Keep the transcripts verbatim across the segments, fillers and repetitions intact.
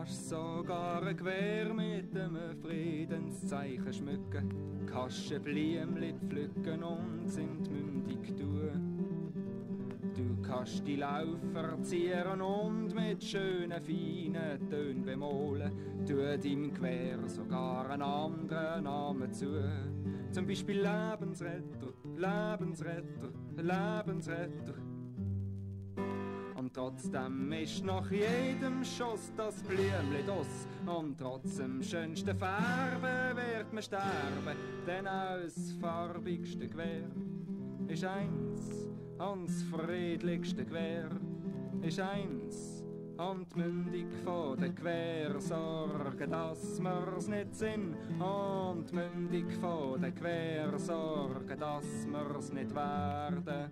kannst sogar ein Gewehr mit einem Friedenszeichen schmücken, kannst ein Blümchen pflücken und sind mündig tun. Du kannst die Laufer zieren und mit schönen, feinen Tönen bemalen, tu deinem Gewehr sogar einen anderen Namen zu. Zum Beispiel Lebensretter, Lebensretter, Lebensretter. Und trotzdem ist nach jedem Schuss das Blümchen das. Und trotz dem schönsten Farben wird man sterben, denn auch das farbigste Gewehr ist eins. Und das friedlichste Gewehr ist eins. Und mündig von der Gewehr sorgen, dass wir's nicht sind. Und mündig von der Gewehr sorgen, dass wir's nicht werden.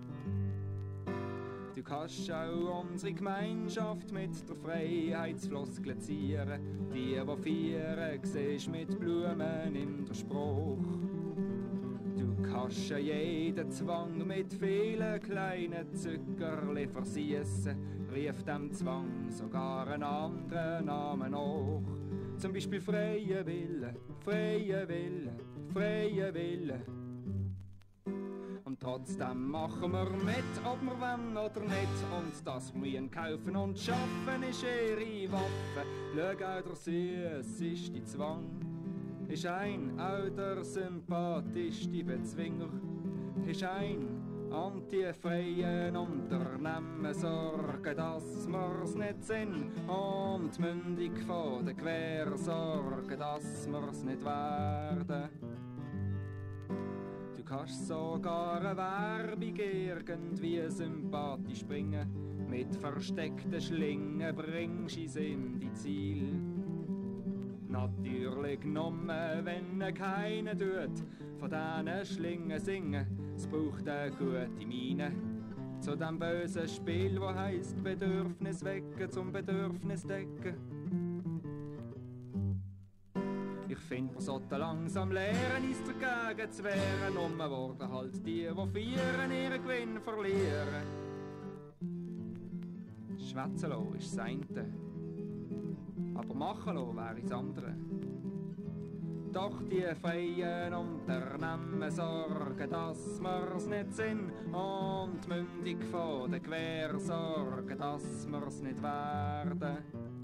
Du kannst auch unsere Gemeinschaft mit der Freiheitsfloskel zieren, die, die vieren, siehst mit Blumen in der Spruch. Du kannst jeden Zwang mit vielen kleinen Zuckerli versiessen, rief dem Zwang sogar einen anderen Namen nach. Zum Beispiel freie Wille, freie Wille, freie Wille. Und trotzdem machen wir mit, ob wir wollen oder nicht. Und das wir kaufen und schaffen ist ihre Waffe. Schau auch der Süß ist die Zwang. Ist ein, auch der sympathischste Bezwinger. Ist ein, und die freien Unternehmen sorgen, dass wir's nicht sind. Und mündig von der Gewehr sorgen, dass wir's nicht werden. Du kannst sogar eine Werbung irgendwie sympathisch bringen. Mit versteckten Schlingen bringst du sie in die Ziel. Natürlich genommen, wenn keiner tut, von diesen Schlingen singen. Es braucht eine gute Miene zu dem bösen Spiel, wo heisst Bedürfnis wecken zum Bedürfnis decken. Ich find, wir sollten langsam lernen, uns dagegen zu wehren. Und wir worden halt die, die vieren, ihren Gewinn verlieren. Schwätzen lassen ist das eine, aber machen lassen wäre das andere. Doch die freien Unternehmen sorgen, dass wir's nicht sind. Und mündig von der Gewehr sorgen, dass wir's nicht werden.